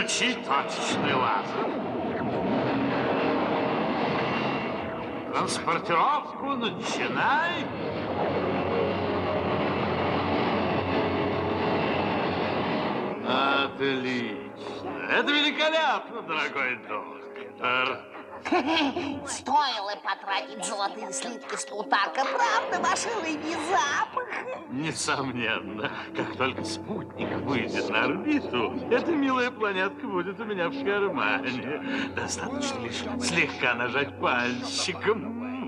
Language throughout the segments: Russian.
Включи точечный лазер. Транспортировку начинай. Отлично. Это великолепно, дорогой доктор. Стоило потратить золотые слитки с Плутарка, правда, ваш рыбий запах? Несомненно, как только спутник выйдет на орбиту, эта милая планетка будет у меня в кармане. Достаточно лишь слегка нажать пальчиком.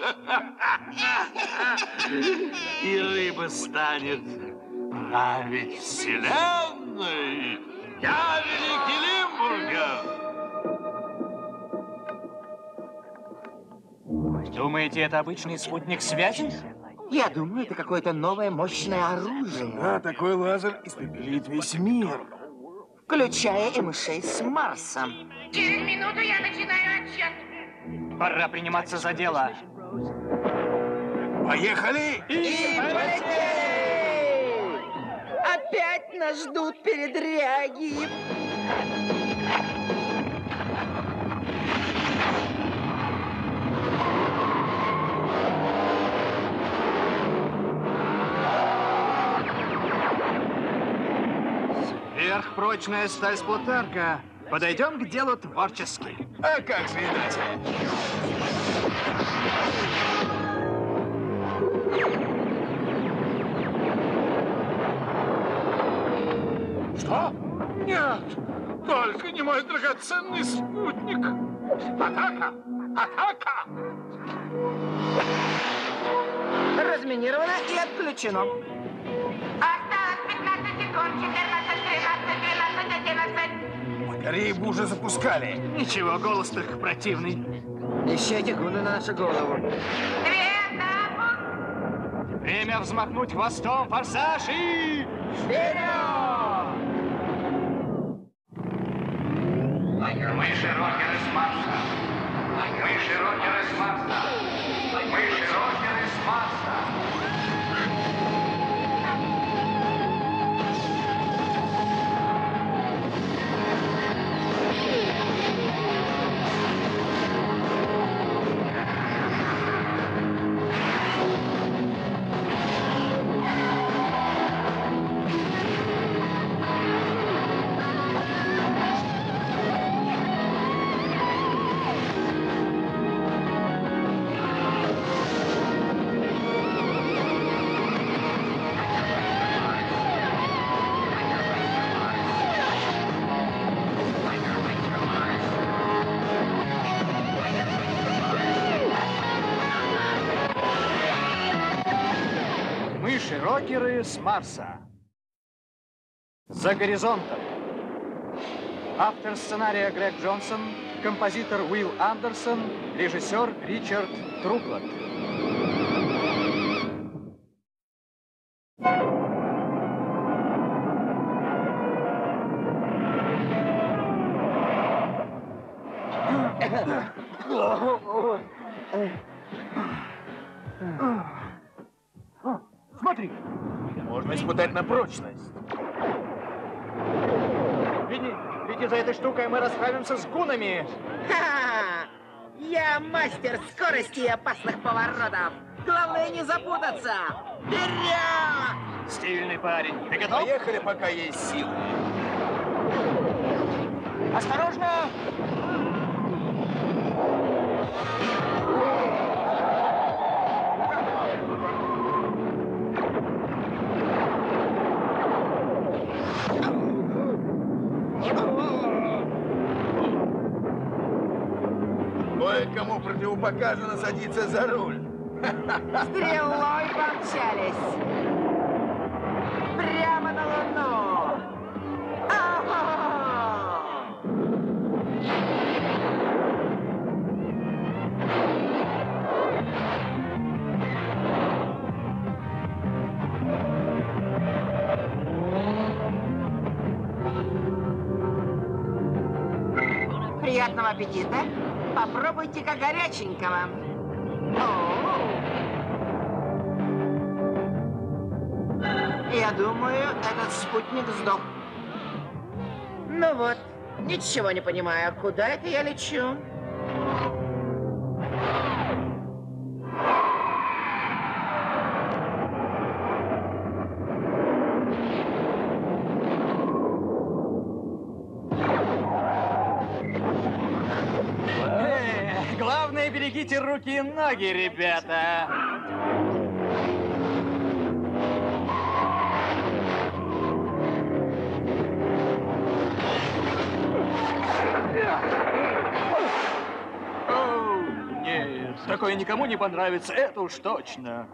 И рыба станет править вселенной. Я великий Лимбургер. Думаете, это обычный спутник связи? Я думаю, это какое-то новое мощное оружие. Да, такой лазер испепелит весь мир. Включая и мышей с Марса. Через минуту я начинаю отсчет. Пора приниматься за дело. Поехали! И полетели! Опять нас ждут передряги. Сверхпрочная сталь с Плутарка. Подойдем к делу творчески. А как же иначе? Что? Нет, только не мой драгоценный спутник. Атака! Атака! Разминировано и отключено. Осталось 15 секунд. 14, 13, 12, 11. Скорее бы уже запускали. Ничего, голос так противный. Еще секунду на нашу голову. 2, запуск. Время взмахнуть хвостом, форсаж и... Вперед! Мыши-рокеры с Марса. Мыши-рокеры с Марса. Мыши-рокеры с Марса. Мыши-рокеры с Марса. За горизонтом. Автор сценария Грег Джонсон, композитор Уилл Андерсон, режиссер Ричард Труплот. Смотри, можно испытать на прочность. Ведь за этой штукой мы расправимся с гунами. Ха-ха! Я мастер скорости и опасных поворотов. Главное не запутаться. Вперед! Стильный парень. Ты готов? Поехали, пока есть силы. Осторожно! Кое-кому противопоказано садиться за руль. Стрелой помчались. Прямо на Луну. Ага! Приятного аппетита. Попробуйте-ка горяченького. Я думаю, этот спутник сдох. Ну вот, Ничего не понимаю, куда это я лечу? Главное, берегите руки и ноги, ребята. О, нет, такое никому не понравится, это уж точно.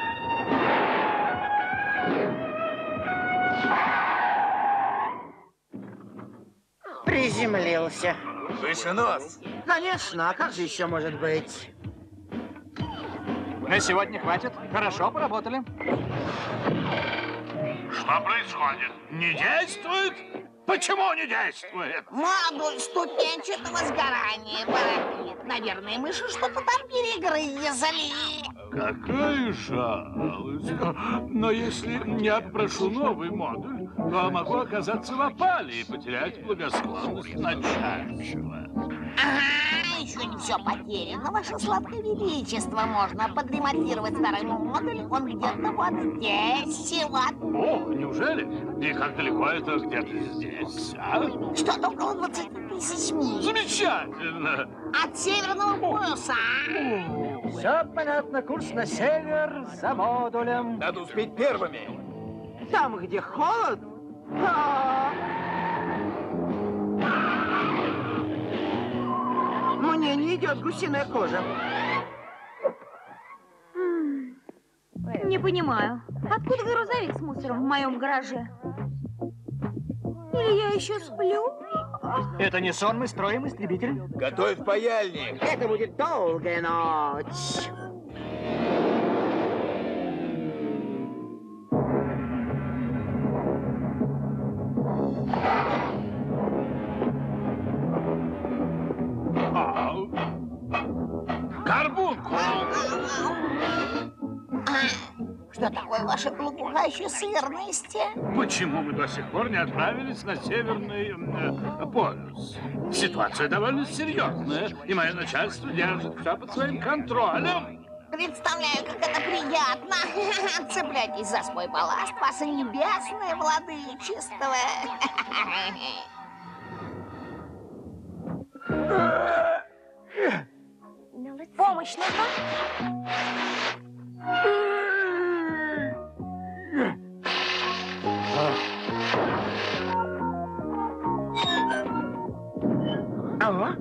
Приземлился. Выше нос. Конечно, а как же еще может быть? На сегодня хватит. Хорошо поработали. Что происходит? Не действует? Почему не действует? Модуль ступенчатого сгорания барахлит. Наверное, мыши что-то там перегрызли. Какая жалость. Но если я попрошу новый модуль, то могу оказаться в опале и потерять благосклонность начальства. Ага, еще не все потеряно, ваше сладкое величество. Можно подремонтировать старый модуль, он где-то вот здесь, вот. О, неужели? И как далеко это где-то здесь, а? Что-то около 20 тысяч миль. Замечательно. От Северного полюса. Все понятно, курс на север за модулем. Надо успеть первыми. Там, где холод? А. Мне не идет гусиная кожа. Не понимаю, откуда грузовик с мусором в моем гараже? Или я еще сплю? Это не сон, мы строим истребитель. Готовь паяльник. Это будет долгая ночь. Карбункул! Что такое ваша глубокая сырность? Почему мы до сих пор не отправились на Северный полюс? Ситуация довольно серьезная, и мое начальство держит все под своим контролем. Представляю, как это приятно. Цепляйтесь за свой балласт, ваше небесное владычество. Помощь нужна? Ага.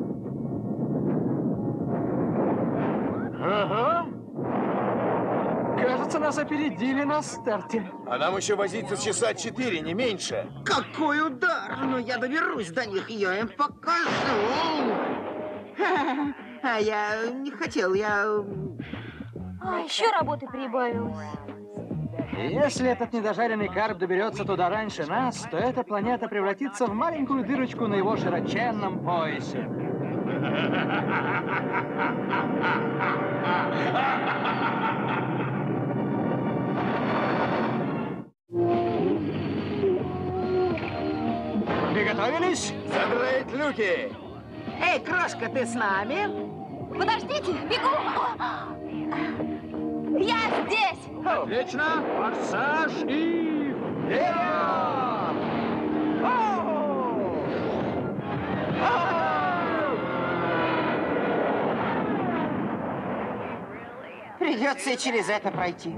Ага. Кажется, нас опередили на старте. А нам еще возиться с часа 4, не меньше. Какой удар! Но я доберусь до них, я им покажу. А я не хотел, я... А еще работы прибавилось. Если этот недожаренный карп доберется туда раньше нас, то эта планета превратится в маленькую дырочку на его широченном поясе. Приготовились? Задрать люки. Эй, крошка, ты с нами? Подождите, бегу! Я здесь! Отлично! Форсаж и вперед! Придется и через это пройти.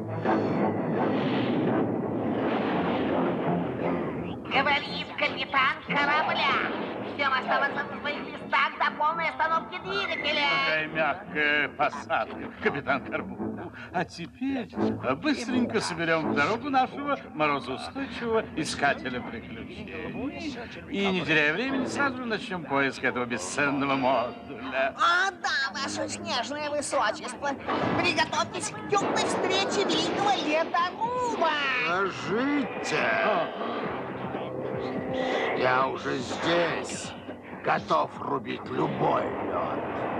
Говорит капитан корабля. Всем оставаться на своих местах до полной остановки двигателя. Какая мягкая посадка, капитан Карбункул. А теперь быстренько соберем в дорогу нашего морозоустойчивого искателя приключений. И, не теряя времени, сразу же начнем поиск этого бесценного модуля. О, да, ваше снежное высочество. Приготовьтесь к теплой встрече великого ледоруба. Скажите. Я уже здесь. Готов рубить любой лед.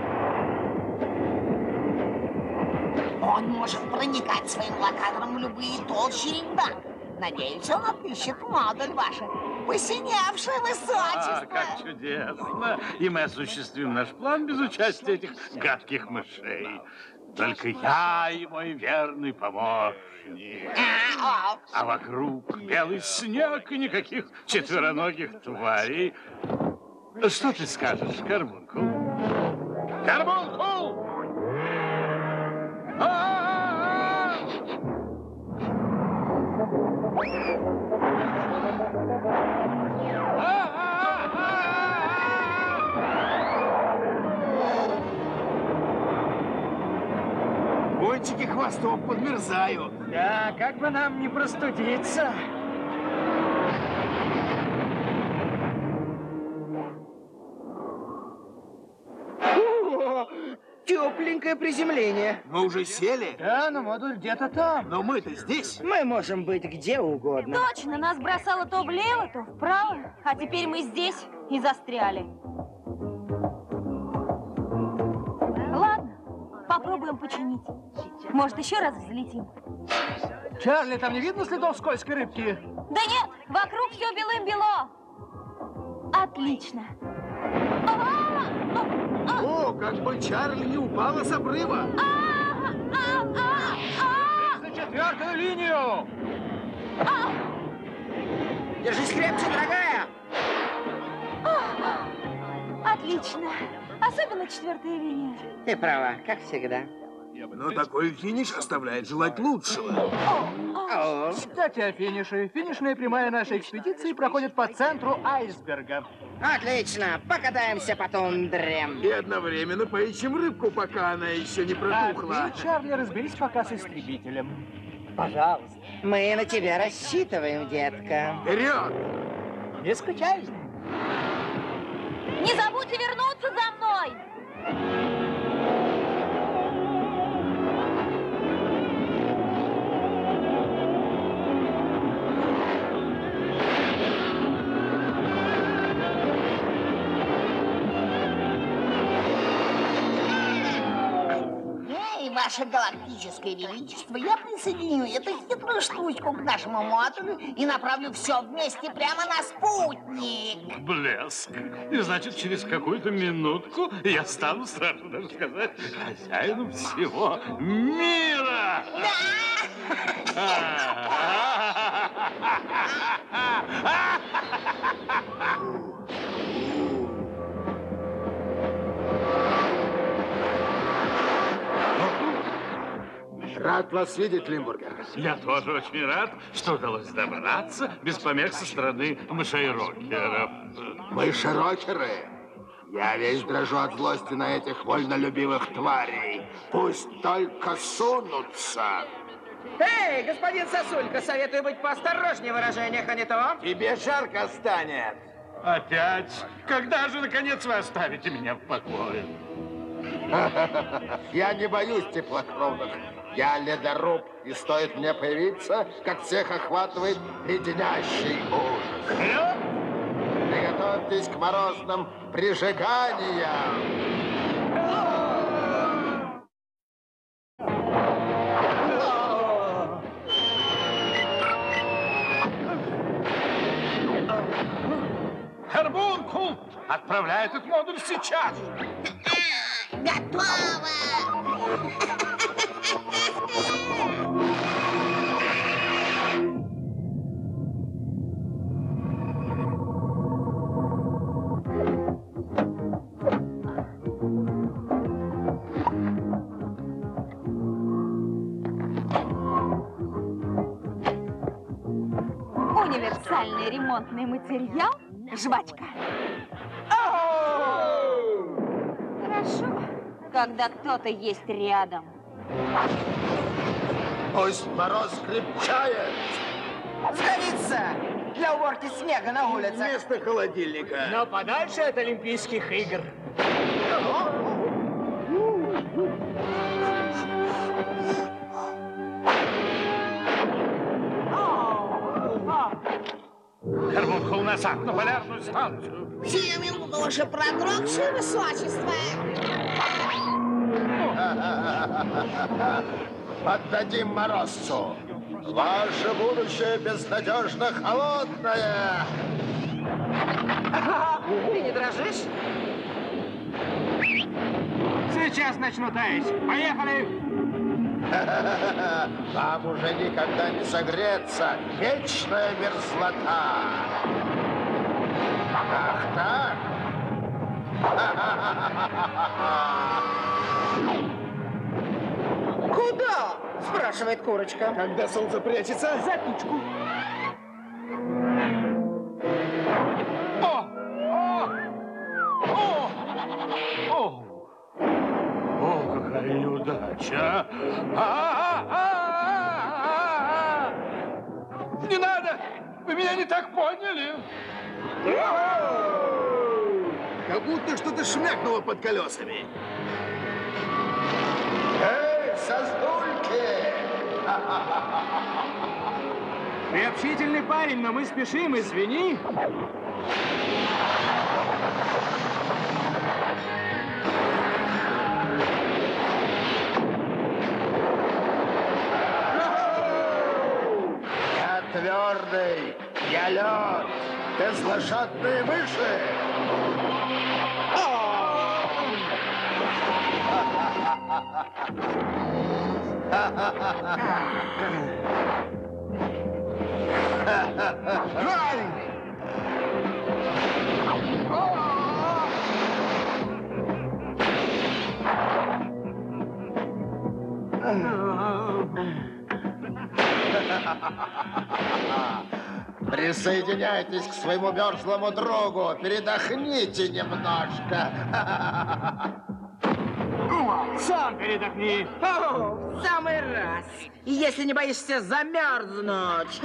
Он может проникать своим локатором в любые толщи льда. Надеюсь, он отыщет модуль ваше посинявшее высочество. Как чудесно. И мы осуществим наш план без участия этих гадких мышей. Только я и мой верный помощник. А вокруг белый снег и никаких четвероногих тварей. Что ты скажешь, Карбункул? Карбункул! Кончики хвостов подмерзают. Да, как бы нам не простудиться. Тепленькое приземление. Мы уже сели, Да, но модуль где-то там. но мы-то здесь. Мы можем быть где угодно. Точно, нас бросало то влево, то вправо. А теперь мы здесь и застряли. Ладно, попробуем починить. Может, еще раз взлетим? Чарли, там не видно следов скользкой рыбки? Да нет, вокруг все белым-бело. Отлично. О, как бы Чарли не упала с обрыва. За четвертую линию! Держись крепче, дорогая. Отлично. Особенно четвертая линия. Ты права, как всегда. Но такой финиш оставляет желать лучшего. Кстати, о финише. Финишная прямая нашей экспедиции проходит по центру айсберга. Отлично, покатаемся по тундре. И одновременно поищем рыбку, пока она еще не протухла. А ты, Чарли, разберись пока с истребителем. Пожалуйста. Мы на тебя рассчитываем, детка. Вперед! Не скучай. Не забудьте вернуться за мной. Ваше галактическое величество, я присоединю эту хитрую штучку к нашему модулю и направлю все вместе прямо на спутник. Блеск. И значит, через какую-то минутку я стану, страшно даже сказать, хозяином всего мира. Рад вас видеть, Лимбургер. Я тоже очень рад, что удалось добраться без помех со стороны мышей-рокеров. Мыши-рокеры. Я весь дрожу от злости на этих вольнолюбивых тварей. Пусть только сунутся. Эй, господин Сосулька, советую быть поосторожнее в выражениях, а не то. Тебе жарко станет. Опять? Когда же, наконец, вы оставите меня в покое? Я не боюсь теплокровных. Я ледоруб, и стоит мне появиться, как всех охватывает леденящий ужас. Приготовьтесь к морозным прижиганиям. Карбункул! Отправляй этот модуль сейчас! Готово! Универсальный ремонтный материал – жвачка. Хорошо, когда кто-то есть рядом. Пусть мороз крепчает. Сгодится для уборки снега на улицах. Вместо холодильника. Но подальше от Олимпийских игр. Карбункул назад на полярную станцию. Сию минуту, ваше продрогшее высочество. Отдадим морозцу. Ваше будущее безнадежно холодное. Ты не дрожишь? Сейчас начну таять. Поехали! Вам уже никогда не согреться. Вечная мерзлота. Ах так? Куда? Спрашивает курочка. Когда солнце прячется за тучку. О, какая неудача! Не надо! Вы меня не так поняли! Как будто что-то шмякнуло под колесами. Эй, сосульки! Ты общительный парень, но мы спешим, извини. Я твердый, я лед, безлошадные мыши. Присоединяйтесь к своему мерзлому другу, передохните немножко. Сам передохни. О, в самый раз. Если не боишься замерзнуть.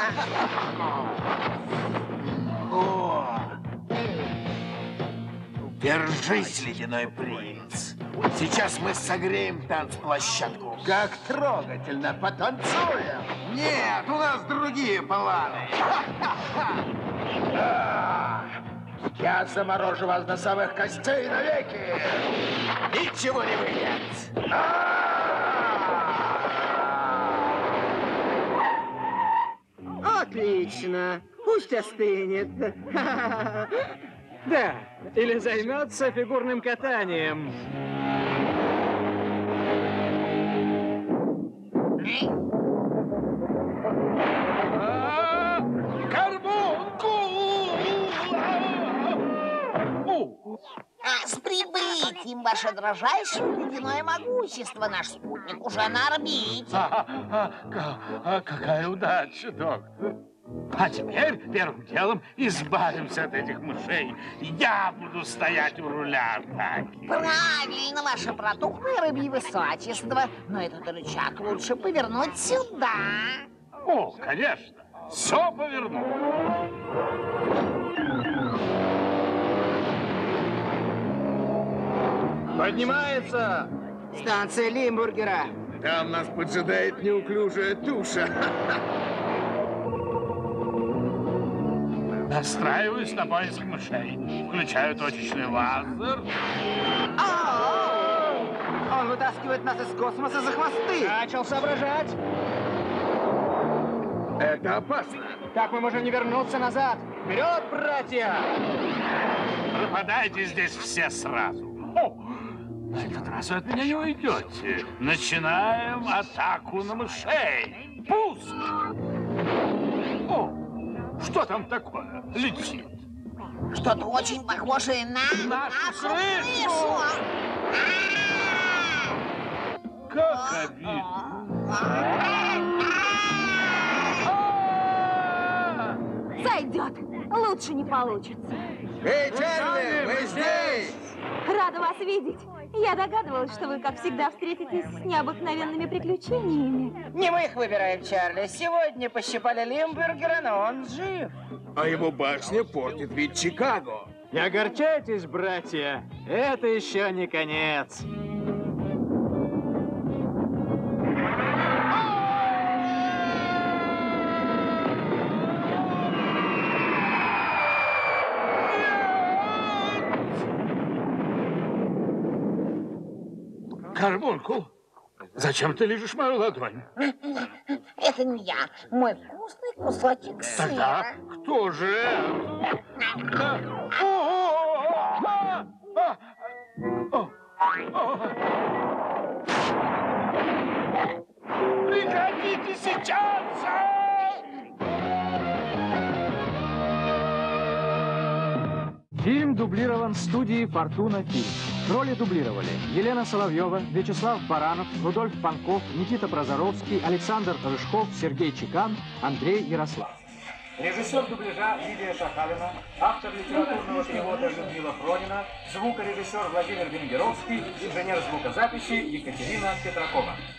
Держись, ледяной принц. Сейчас мы согреем танцплощадку. Как трогательно, потанцуем. Нет, у нас другие планы. Я заморожу вас до самых костей навеки. Ничего не выйдет. Отлично. Пусть остынет. Да, или займется фигурным катанием. С прибытием, ваше дрожайшее ледяное могущество. Наш спутник уже на орбите. Какая удача, доктор! А теперь первым делом избавимся от этих мышей. Я буду стоять у руля атаки. Правильно, ваше протухлое рыбье высочество. Но этот рычаг лучше повернуть сюда. О, конечно, все поверну. Поднимается! Станция Лимбургера. Там нас поджидает неуклюжая туша. Настраиваюсь на поиск мышей. Включаю точечный лазер. Он вытаскивает нас из космоса за хвосты. Начал соображать. Это опасно. Так мы можем не вернуться назад. Вперед, братья! Пропадайте здесь все сразу. О, на этот раз вы от меня не уйдете. Начинаем атаку на мышей. Пуск! О, что там такое? Летит. Что-то очень похожее на Нашу нашу крышу. крышу. Как обидно. Зайдет. Лучше не получится. Эй, Чарли, мы здесь! Рада вас видеть. Я догадывалась, что вы, как всегда, встретитесь с необыкновенными приключениями. Не мы их выбираем, Чарли. Сегодня пощипали Лимбургера, но он жив. А его башня портит вид Чикаго. Не огорчайтесь, братья. Это еще не конец. Карбункул, Зачем ты лижешь мою ладонь? Это не я. Мой вкусный кусочек Тогда сыра. кто же это? Прекратите сейчас же! Фильм дублирован студией «Фортуна Фильм». Роли дублировали Елена Соловьева, Вячеслав Баранов, Рудольф Панков, Никита Прозоровский, Александр Рыжков, Сергей Чекан, Андрей Ярослав. Режиссер дубляжа Лидия Шахалина, автор литературного перевода Людмила Фронина, звукорежиссер Владимир Венгеровский, инженер звукозаписи Екатерина Петракова.